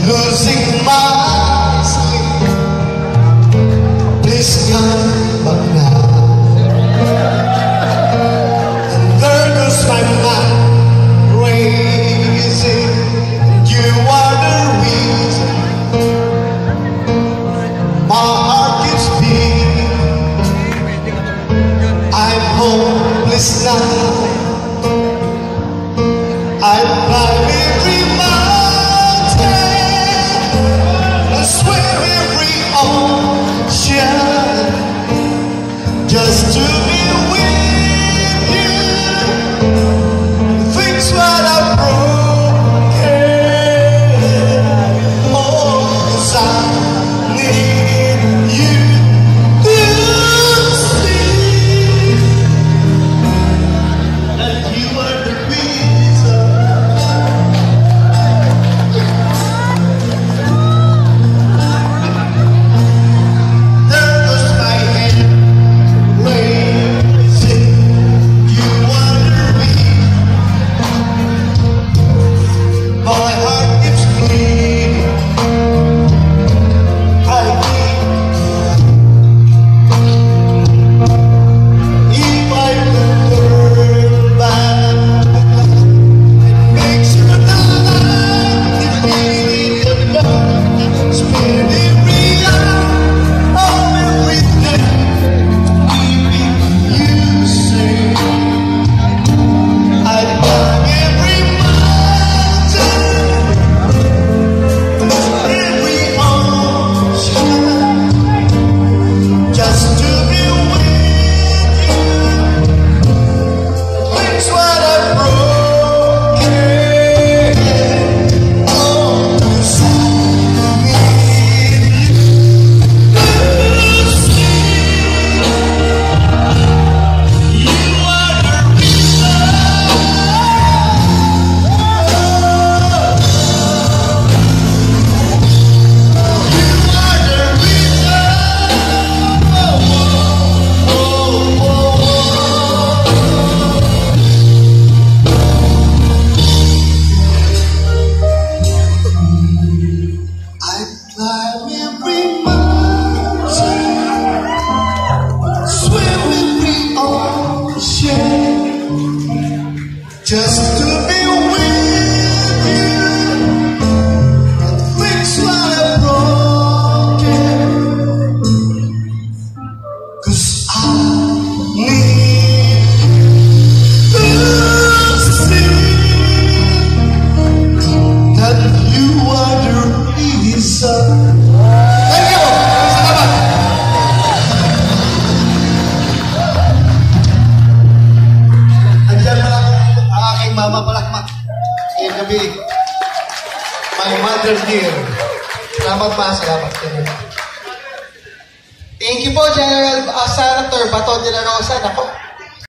losing my sleep. Please come back now. And there goes my mind racing. You are the reason my heart keeps beating. I'm hopeless now. I climb every mountain and swim every ocean just to be with you. Fix what I've broken. Oh, 'cause I need you to see that you are the reason. There goes my head racing. You are the reason. My heart keeps bleeding. I need if I could turn back and make sure the light is really enough. Spend every hour of every day keeping you safe. I'd climb every mountain, every ocean, just to be with you. Fix what I've broken. Oh, 'cause I need you to see you are the reason. You are the reason. I'd climb every mountain, swim every ocean, just to be with you and fix what I've broken. 'Cause I need to see that you are the reason. Thank you! Salamat! Andiyan pala ang aking mama palakmak. Ngayong gabi, my mother dear. Salamat pa, salamat. Thank you po, General Senator Bato de la Rosa. Ako,